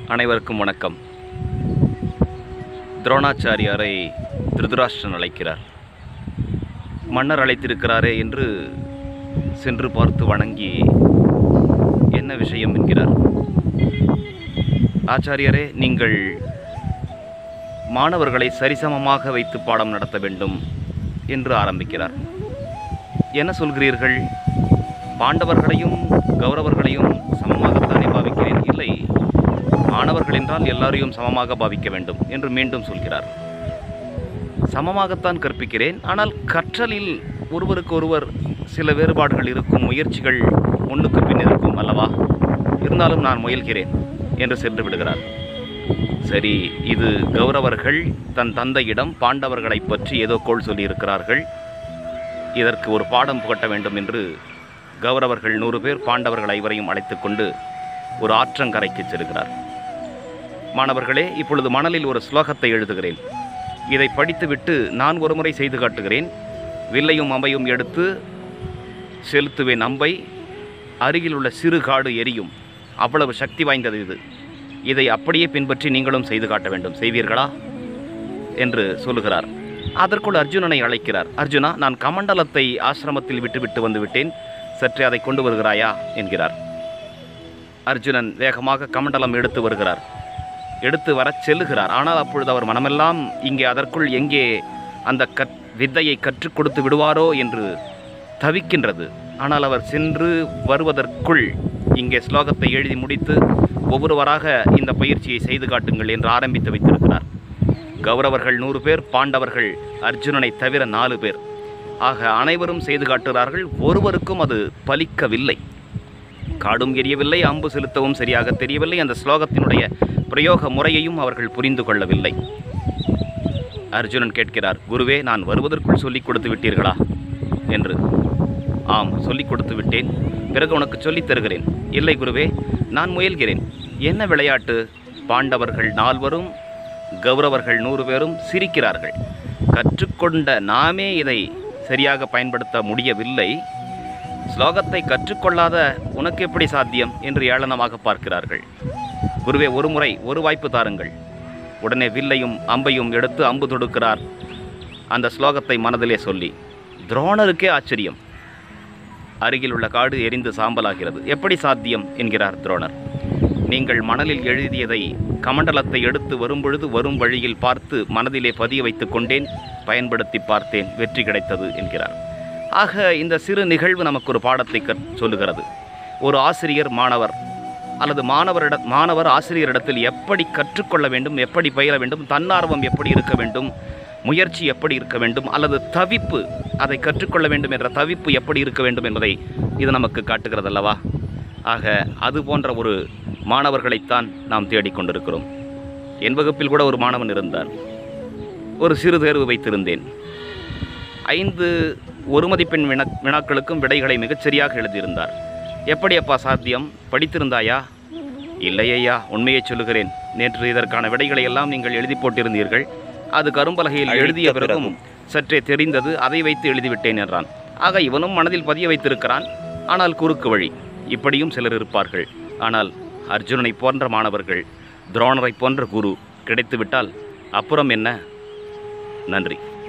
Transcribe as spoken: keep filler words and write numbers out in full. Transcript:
அனைவருக்கும் வணக்கம். துரோணாச்சாரியாரை திருதராஷ்டிரன் அழைக்கிறார். மன்னர் அழைத்திருக்கிறாரே என்று சென்று பார்த்து வணங்கி என்ன விஷயம் என்கிறார். ஆச்சாரியரே, நீங்கள் மாணவர்களை சரிசமமாக வைத்து பாடம் நடத்த வேண்டும் என்று ஆரம்பிக்கிறார். என்ன சொல்கிறீர்கள்? பாண்டவர்களையும் கௌரவர்களையும் சமமாகத்தானே பாவிக்கிறேன். இல்லை, மாணவர்கள் என்றால் எல்லாரையும் சமமாக பாவிக்க வேண்டும் என்று மீண்டும் சொல்கிறார். சமமாகத்தான் கற்பிக்கிறேன், ஆனால் கற்றலில் ஒருவருக்கு ஒருவர் சில வேறுபாடுகள் இருக்கும், முயற்சிகள் முன்னுக்கு பின் இருக்கும் அல்லவா? இருந்தாலும் நான் முயல்கிறேன் என்று சென்று விடுகிறார். சரி, இது கௌரவர்கள் தன் தந்தையிடம் பாண்டவர்களை பற்றி ஏதோ கோள் சொல்லியிருக்கிறார்கள், இதற்கு ஒரு பாடம் புகட்ட வேண்டும் என்று கௌரவர்கள் நூறு பேர் பாண்டவர்கள் ஐவரையும் அழைத்து கொண்டு ஒரு ஆற்றங்கரைக்கு செல்கிறார். மாணவர்களே, இப்பொழுது மணலில் ஒரு ஸ்லோகத்தை எழுதுகிறேன். இதை படித்துவிட்டு நான் ஒரு முறை செய்து காட்டுகிறேன். வில்லையும் அம்பையும் எடுத்து செலுத்துவேன். அம்பை அருகில் உள்ள சிறு காடு எரியும். அவ்வளவு சக்தி வாய்ந்தது இது. இதை அப்படியே பின்பற்றி நீங்களும் செய்து காட்ட வேண்டும். செய்வீர்களா என்று சொல்லுகிறார். அதற்குள் அர்ஜுனனை அழைக்கிறார். அர்ஜுனா, நான் கமண்டலத்தை ஆசிரமத்தில் விட்டுவிட்டு வந்து விட்டேன், சற்றே அதை கொண்டு வருகிறாயா என்கிறார். அர்ஜுனன் வேகமாக கமண்டலம் எடுத்து வருகிறார். எடுத்து வர செல்லுகிறார். ஆனால் அப்பொழுது அவர் மனமெல்லாம் இங்கே அதற்குள் எங்கே அந்த கற் வித்தையை கற்றுக் கொடுத்து விடுவாரோ என்று தவிக்கின்றது. ஆனால் அவர் சென்று வருவதற்குள் இங்கே ஸ்லோகத்தை எழுதி முடித்து ஒவ்வொருவராக இந்த பயிற்சியை செய்து காட்டுங்கள் என்று ஆரம்பித்து வைத்திருக்கிறார். கௌரவர்கள் நூறு பேர், பாண்டவர்கள் அர்ஜுனனை தவிர நாலு பேர். ஆக அனைவரும் செய்து காட்டுகிறார்கள். ஒருவருக்கும் அது பலிக்கவில்லை. காடும் எரியவில்லை, அம்பு செலுத்தவும் சரியாக தெரியவில்லை. அந்த ஸ்லோகத்தினுடைய பிரயோக முறையையும் அவர்கள் புரிந்து கொள்ளவில்லை. அர்ஜுனன் கேட்கிறார், குருவே, நான் வருவதற்குள் சொல்லிக் கொடுத்து விட்டீர்களா என்று. ஆம், சொல்லிக் கொடுத்து விட்டேன், பிறகு உனக்கு சொல்லித் தருகிறேன். இல்லை குருவே, நான் முயல்கிறேன். என்ன விளையாட்டு? பாண்டவர்கள் நால்வரும் கௌரவர்கள் நூறு பேரும் சிரிக்கிறார்கள். கற்றுக்கொண்ட நாமே இதை சரியாக பயன்படுத்த முடியவில்லை, ஸ்லோகத்தை கற்றுக்கொள்ளாத உனக்கு எப்படி சாத்தியம் என்று ஏளனமாக பார்க்கிறார்கள். குருவே, ஒரு முறை ஒரு வாய்ப்பு தாருங்கள். உடனே வில்லையும் அம்பையும் எடுத்து அம்பு தொடுக்கிறார், அந்த ஸ்லோகத்தை மனதிலே சொல்லி. துரோணருக்கே ஆச்சரியம். அருகில் உள்ள காடு எரிந்து சாம்பலாகிறது. எப்படி சாத்தியம் என்கிறார் துரோணர். நீங்கள் மணலில் எழுதியதை கமண்டலத்தை எடுத்து வரும்பொழுது வரும் வழியில் பார்த்து மனதிலே பதிய வைத்து கொண்டேன், பயன்படுத்தி பார்த்தேன், வெற்றி கிடைத்தது என்கிறார். ஆக இந்த சிறு நிகழ்வு நமக்கு ஒரு பாடத்தை கற் சொல்லுகிறது. ஒரு ஆசிரியர் மாணவர் அல்லது மாணவரிட மாணவர் ஆசிரியரிடத்தில் எப்படி கற்றுக்கொள்ள வேண்டும், எப்படி பயில வேண்டும், தன்னார்வம் எப்படி இருக்க வேண்டும், முயற்சி எப்படி இருக்க வேண்டும், அல்லது தவிப்பு, அதை கற்றுக்கொள்ள வேண்டும் என்ற தவிப்பு எப்படி இருக்க வேண்டும் என்பதை இது நமக்கு காட்டுகிறது அல்லவா? ஆக அது போன்ற ஒரு மாணவர்களைத்தான் நாம் தேடிக்கொண்டிருக்கிறோம். என் வகுப்பில் கூட ஒரு மாணவன் இருந்தார். ஒரு சிறு தேர்வு வைத்திருந்தேன். ஐந்து ஒரு மதிப்பெண் வினா வினாக்களுக்கும் விடைகளை மிகச்சரியாக எழுதியிருந்தார். எப்படி அப்பா சாத்தியம்? படித்திருந்தாயா? இல்லையா, உண்மையை சொல்லுகிறேன். நேற்று இதற்கான விடைகளை எல்லாம் நீங்கள் எழுதி போட்டிருந்தீர்கள். அது கரும்பலகையில் எழுதிய பிறகும் சற்றே தெரிந்தது, அதை வைத்து எழுதிவிட்டேன் என்றான். ஆக இவனும் மனதில் பதிய வைத்திருக்கிறான், ஆனால் குறுக்கு வழி. இப்படியும் சிலர் இருப்பார்கள். ஆனால் அர்ஜுனனை போன்ற மாணவர்கள், துரோணரை போன்ற குரு கிடைத்துவிட்டால் அப்புறம் என்ன? நன்றி.